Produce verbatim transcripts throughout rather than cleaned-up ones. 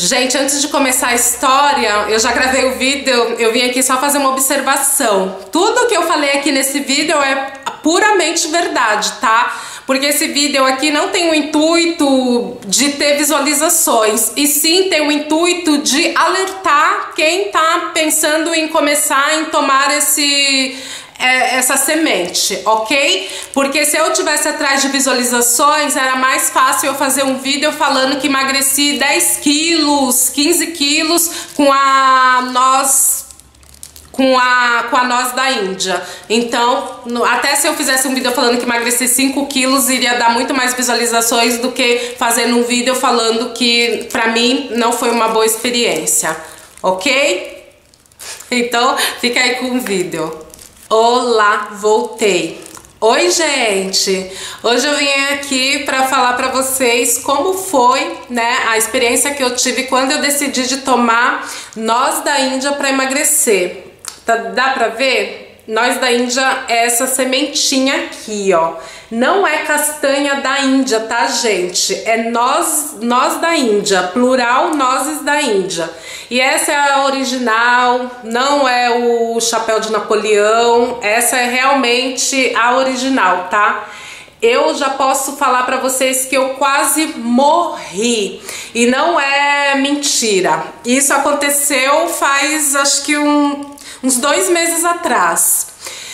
Gente, antes de começar a história, eu já gravei o vídeo, eu vim aqui só fazer uma observação. Tudo que eu falei aqui nesse vídeo é puramente verdade, tá? Porque esse vídeo aqui não tem o intuito de ter visualizações, e sim tem o intuito de alertar quem tá pensando em começar em tomar esse... essa semente, ok? Porque se eu tivesse atrás de visualizações, era mais fácil eu fazer um vídeo falando que emagreci dez quilos, quinze quilos com a noz, com a, com a noz da Índia. Então, no, até se eu fizesse um vídeo falando que emagreci cinco quilos, iria dar muito mais visualizações do que fazendo um vídeo falando que pra mim não foi uma boa experiência, ok? Então, fica aí com o vídeo. Olá, voltei. Oi, gente. Hoje eu vim aqui para falar para vocês como foi, né, a experiência que eu tive quando eu decidi de tomar noz da Índia para emagrecer. Tá, dá para ver? Noz da Índia é essa sementinha aqui, ó. Não é castanha da Índia, tá, gente? É noz, noz da Índia, plural, nozes da Índia. E essa é a original, não é o chapéu de Napoleão, essa é realmente a original, tá? Eu já posso falar pra vocês que eu quase morri, e não é mentira. Isso aconteceu faz, acho que um, uns dois meses atrás.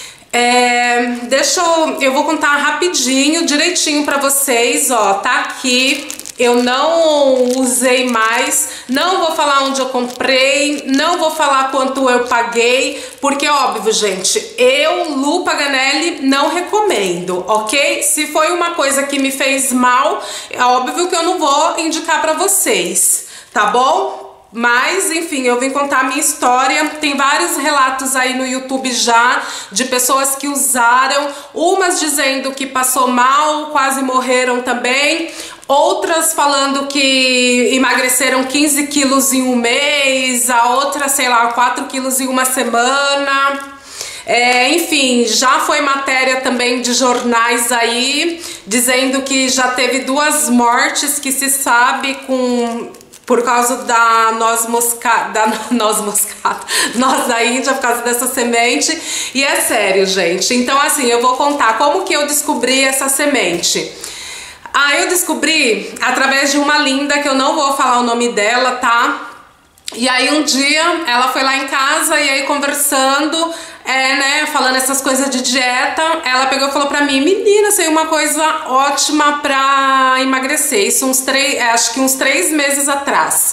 É, deixa eu, eu vou contar rapidinho, direitinho pra vocês, ó, tá aqui. Eu não usei mais, não vou falar onde eu comprei, não vou falar quanto eu paguei, porque óbvio, gente, eu, Lu Paganelli, não recomendo, ok? Se foi uma coisa que me fez mal, é óbvio que eu não vou indicar pra vocês, tá bom? Mas, enfim, eu vim contar a minha história. Tem vários relatos aí no YouTube já de pessoas que usaram, umas dizendo que passou mal, quase morreram também, outras falando que emagreceram quinze quilos em um mês, a outra, sei lá, quatro quilos em uma semana. É, enfim, já foi matéria também de jornais aí, dizendo que já teve duas mortes que se sabe com... por causa da noz moscada, da noz moscada, noz da Índia, por causa dessa semente. E é sério, gente. Então, assim, eu vou contar como que eu descobri essa semente. Ah, eu descobri através de uma linda, que eu não vou falar o nome dela, tá? E aí um dia ela foi lá em casa e aí conversando, é, né, falando essas coisas de dieta, ela pegou e falou pra mim: menina, isso aí é uma coisa ótima pra emagrecer. Isso uns três, acho que uns três meses atrás.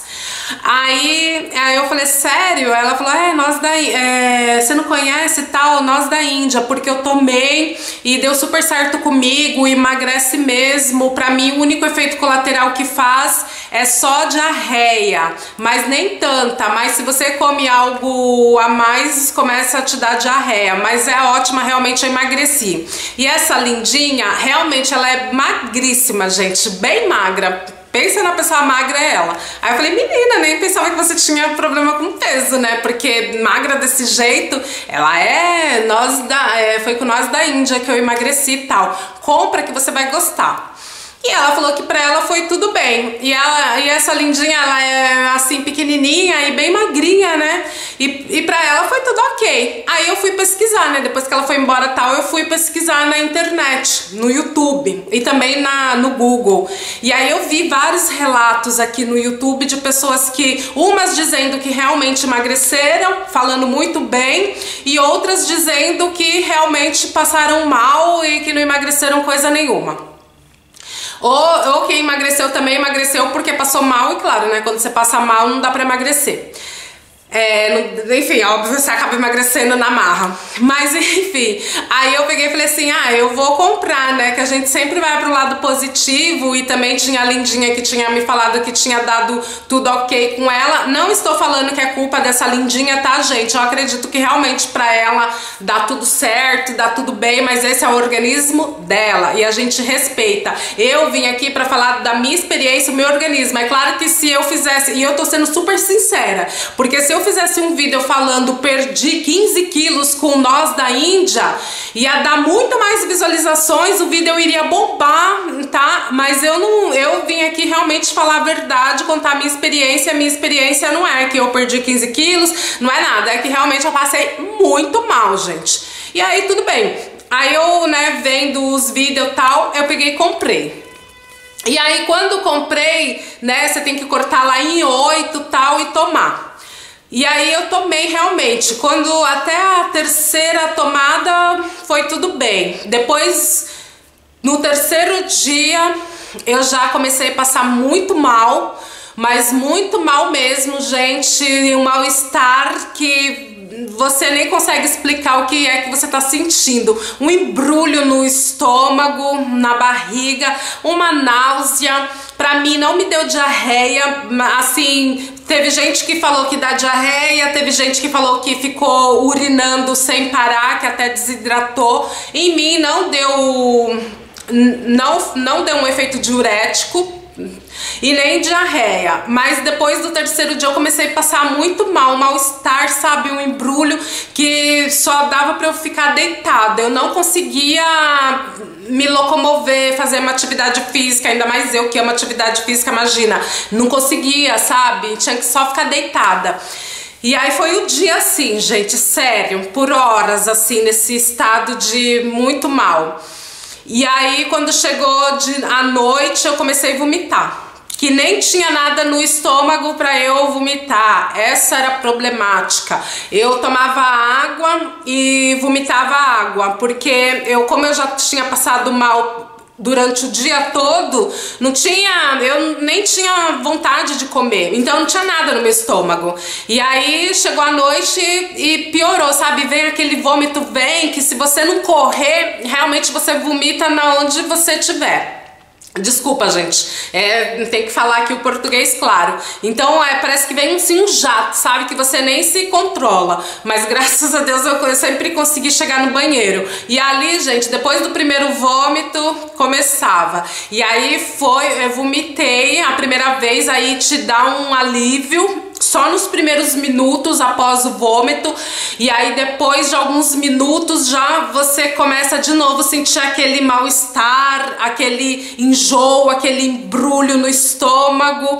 Aí, aí eu falei: sério? Ela falou: é, noz da é, você não conhece tal, noz da Índia, porque eu tomei e deu super certo comigo, emagrece mesmo. Pra mim o único efeito colateral que faz é só diarreia, mas nem tanta, mas se você come algo a mais, começa a te dar diarreia, mas é ótima, realmente eu emagreci. E essa lindinha, realmente ela é magríssima, gente, bem magra. Pensa na pessoa magra, é ela. Aí eu falei: menina, nem pensava que você tinha problema com peso, né? Porque magra desse jeito, ela é, noz da, é foi com noz da Índia que eu emagreci e tal. Compra que você vai gostar. E ela falou que pra ela foi tudo bem. E, ela, e essa lindinha, ela é assim pequenininha e bem magrinha, né? E, e pra ela foi tudo ok. Aí eu fui pesquisar, né? Depois que ela foi embora tal, eu fui pesquisar na internet, no YouTube e também na, no Google. E aí eu vi vários relatos aqui no YouTube de pessoas que, umas dizendo que realmente emagreceram, falando muito bem, e outras dizendo que realmente passaram mal e que não emagreceram coisa nenhuma. Ou, ou quem emagreceu também emagreceu porque passou mal, e claro, né, quando você passa mal não dá pra emagrecer. É, enfim, óbvio, você acaba emagrecendo na marra. Mas enfim, aí eu peguei e falei assim: ah, eu vou comprar, né? Que a gente sempre vai pro lado positivo. E também tinha a lindinha que tinha me falado que tinha dado tudo ok com ela. Não estou falando que é culpa dessa lindinha, tá, gente? Eu acredito que realmente pra ela dá tudo certo, dá tudo bem, mas esse é o organismo dela e a gente respeita. Eu vim aqui pra falar da minha experiência, o meu organismo. É claro que se eu fizesse, e eu tô sendo super sincera, porque se eu fizesse um vídeo falando perdi quinze quilos com nós da Índia, ia dar muito mais visualizações, o vídeo iria bombar, tá? Mas eu não, eu vim aqui realmente falar a verdade, contar a minha experiência. A minha experiência não é que eu perdi quinze quilos, não é nada, é que realmente eu passei muito mal, gente. E aí tudo bem, aí eu, né, vendo os vídeos e tal, eu peguei e comprei. E aí quando comprei, né, você tem que cortar lá em oito tal e tomar. E aí eu tomei realmente, quando até a terceira tomada foi tudo bem. Depois, no terceiro dia, eu já comecei a passar muito mal, mas muito mal mesmo, gente, um mal-estar que você nem consegue explicar o que é que você tá sentindo. Um embrulho no estômago, na barriga, uma náusea. Pra mim não me deu diarreia, assim, teve gente que falou que dá diarreia, teve gente que falou que ficou urinando sem parar, que até desidratou. Em mim não deu, não, não deu um efeito diurético e nem diarreia, mas depois do terceiro dia eu comecei a passar muito mal, um mal-estar, sabe, um embrulho que só dava pra eu ficar deitada, eu não conseguia me locomover, fazer uma atividade física, ainda mais eu que amo atividade física, imagina, não conseguia, sabe, tinha que só ficar deitada. E aí foi o dia assim, gente, sério, por horas assim, nesse estado de muito mal. E aí quando chegou de, à noite eu comecei a vomitar, que nem tinha nada no estômago pra eu vomitar, essa era a problemática. Eu tomava água e vomitava água, porque eu, como eu já tinha passado mal durante o dia todo, não tinha, eu nem tinha vontade de comer, então não tinha nada no meu estômago. E aí chegou a noite e piorou, sabe, veio aquele vômito, vem, que se você não correr, realmente você vomita na onde você estiver. Desculpa, gente, é, tem que falar aqui o português claro. Então é, parece que vem assim um jato, sabe, que você nem se controla. Mas graças a Deus eu, eu sempre consegui chegar no banheiro. E ali, gente, depois do primeiro vômito, começava. E aí foi, eu vomitei a primeira vez, aí te dá um alívio só nos primeiros minutos após o vômito, e aí depois de alguns minutos já você começa de novo a sentir aquele mal-estar, aquele enjoo, aquele embrulho no estômago,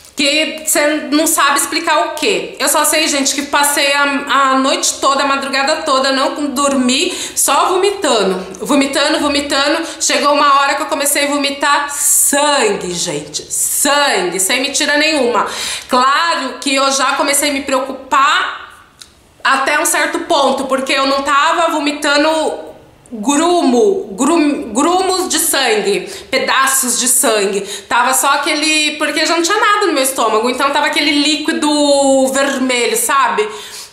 que você não sabe explicar o que. Eu só sei, gente, que passei a, a noite toda, a madrugada toda, não dormi, só vomitando, vomitando, vomitando. Chegou uma hora que eu comecei a vomitar sangue, gente, sangue, sem mentira nenhuma. Claro que eu já comecei a me preocupar até um certo ponto, porque eu não tava vomitando grumo, grum, grumos de sangue, pedaços de sangue, tava só aquele, porque já não tinha nada no meu estômago, então tava aquele líquido vermelho, sabe,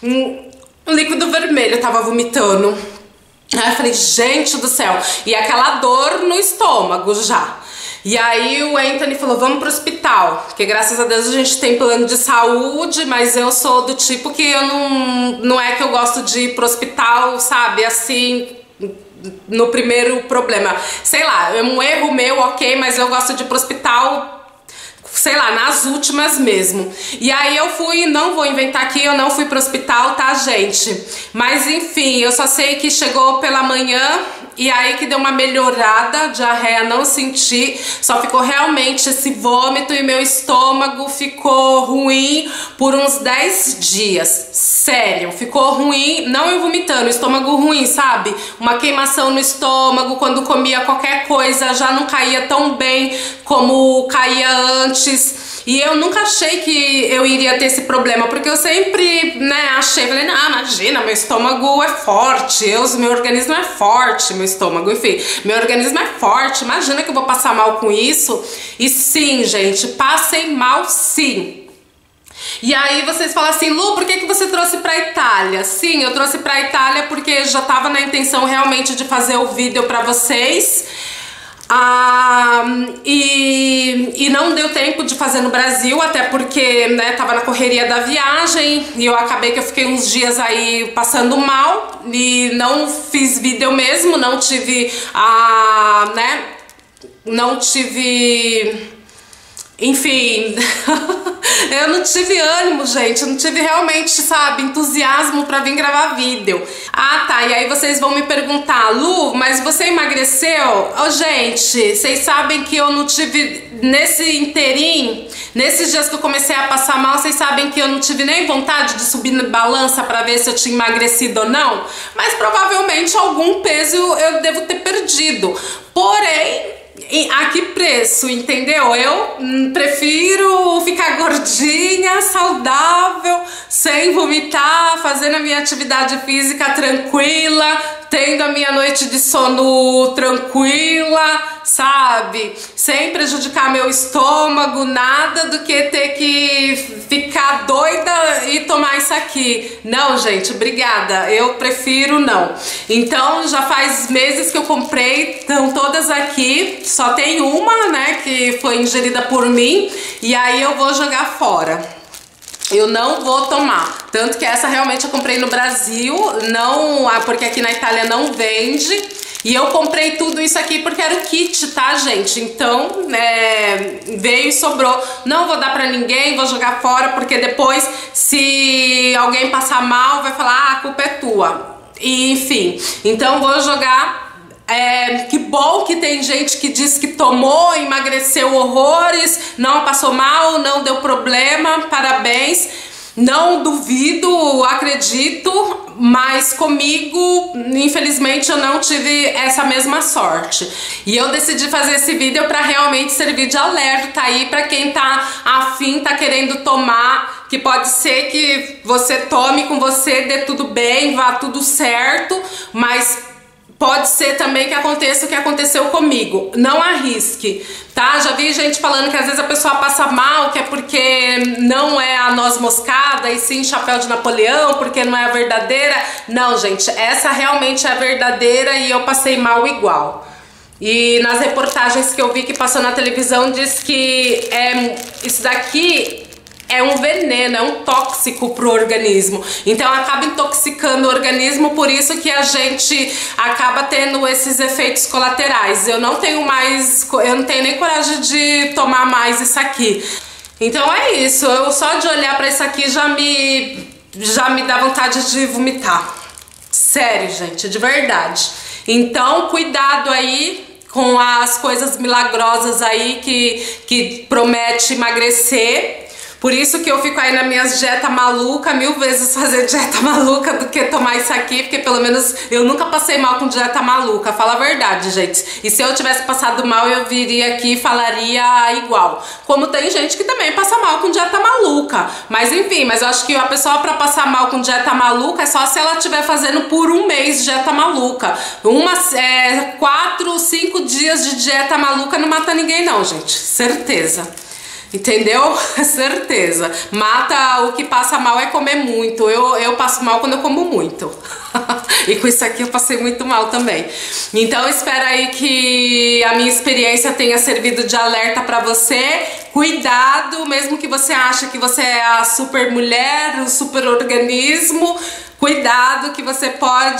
um líquido vermelho eu tava vomitando. Aí eu falei, gente do céu, e aquela dor no estômago já. E aí o Anthony falou, vamos pro hospital, porque graças a Deus a gente tem plano de saúde, mas eu sou do tipo que eu não, não é que eu gosto de ir pro hospital, sabe, assim, no primeiro problema, sei lá, é um erro meu, ok, mas eu gosto de ir pro hospital, sei lá, nas últimas mesmo. E aí eu fui, não vou inventar aqui, eu não fui pro hospital, tá, gente? Mas enfim, eu só sei que chegou pela manhã e aí que deu uma melhorada, diarreia não senti, só ficou realmente esse vômito e meu estômago ficou ruim por uns dez dias. Sério, ficou ruim, não eu vomitando, estômago ruim, sabe? Uma queimação no estômago, quando comia qualquer coisa já não caía tão bem como caía antes. E eu nunca achei que eu iria ter esse problema, porque eu sempre, né, achei, falei, não, imagina, meu estômago é forte, eu, meu organismo é forte, meu estômago, enfim, meu organismo é forte, imagina que eu vou passar mal com isso. E sim, gente, passei mal sim. E aí vocês falam assim, Lu, por que que você trouxe pra Itália? Sim, eu trouxe pra Itália porque já tava na intenção realmente de fazer o vídeo pra vocês. Ah, e, e não deu tempo de fazer no Brasil, até porque, né, tava na correria da viagem e eu acabei que eu fiquei uns dias aí passando mal e não fiz vídeo mesmo, não tive, ah, né, não tive Enfim, eu não tive ânimo, gente, eu não tive realmente, sabe, entusiasmo pra vir gravar vídeo. Ah, tá, e aí vocês vão me perguntar, Lu, mas você emagreceu? Ô, gente, vocês sabem que eu não tive, nesse inteirinho, nesses dias que eu comecei a passar mal, vocês sabem que eu não tive nem vontade de subir na balança pra ver se eu tinha emagrecido ou não? Mas provavelmente algum peso eu devo ter perdido. Porém, a que preço, entendeu? Eu prefiro ficar gordinha, saudável, sem vomitar, fazendo a minha atividade física tranquila, tendo a minha noite de sono tranquila, sabe? Sem prejudicar meu estômago, nada do que ter que ficar doida e tomar isso aqui. Não, gente, obrigada. Eu prefiro não. Então, já faz meses que eu comprei, estão todas aqui. Só tem uma, né, que foi ingerida por mim. E aí eu vou jogar fora. Eu não vou tomar. Tanto que essa realmente eu comprei no Brasil, não, porque aqui na Itália não vende. E eu comprei tudo isso aqui porque era o kit, tá, gente? Então, é, veio e sobrou. Não vou dar pra ninguém, vou jogar fora, porque depois, se alguém passar mal, vai falar, ah, a culpa é tua. E, enfim, então vou jogar. É, que bom que tem gente que diz que tomou, emagreceu horrores, não passou mal, não deu problema, parabéns. Não duvido, acredito, mas comigo, infelizmente, eu não tive essa mesma sorte. E eu decidi fazer esse vídeo para realmente servir de alerta aí para quem tá afim, tá querendo tomar, que pode ser que você tome com você, dê tudo bem, vá tudo certo, mas pode ser também que aconteça o que aconteceu comigo. Não arrisque, tá? Já vi gente falando que às vezes a pessoa passa mal, que é porque não é a noz moscada e sim chapéu de Napoleão, porque não é a verdadeira. Não, gente, essa realmente é a verdadeira e eu passei mal igual. E nas reportagens que eu vi que passou na televisão diz que é, isso daqui é um veneno, é um tóxico pro organismo. Então acaba intoxicando o organismo, por isso que a gente acaba tendo esses efeitos colaterais. Eu não tenho mais, eu não tenho nem coragem de tomar mais isso aqui. Então é isso, eu só de olhar pra isso aqui já me, já me dá vontade de vomitar. Sério, gente, de verdade. Então cuidado aí com as coisas milagrosas aí que, que promete emagrecer. Por isso que eu fico aí na minhas dieta maluca, mil vezes fazer dieta maluca do que tomar isso aqui, porque pelo menos eu nunca passei mal com dieta maluca, fala a verdade, gente. E se eu tivesse passado mal, eu viria aqui e falaria igual. Como tem gente que também passa mal com dieta maluca. Mas enfim, mas eu acho que a pessoa pra passar mal com dieta maluca é só se ela estiver fazendo por um mês dieta maluca. Uma, é, quatro, cinco dias de dieta maluca não mata ninguém não, gente. Certeza. Entendeu? Certeza. Mata, o que passa mal é comer muito. Eu, eu passo mal quando eu como muito. E com isso aqui eu passei muito mal também. Então espero aí que a minha experiência tenha servido de alerta pra você. Cuidado, mesmo que você ache que você é a super mulher, o super organismo. Cuidado que você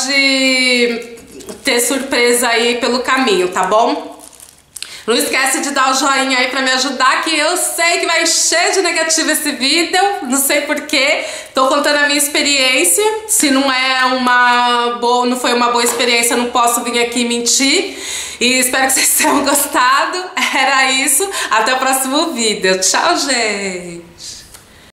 pode ter surpresa aí pelo caminho, tá bom? Não esquece de dar o joinha aí pra me ajudar, que eu sei que vai cheio de negativo esse vídeo, não sei porquê. Tô contando a minha experiência, se não é uma boa, não foi uma boa experiência, não posso vir aqui mentir. E espero que vocês tenham gostado, era isso, até o próximo vídeo. Tchau, gente!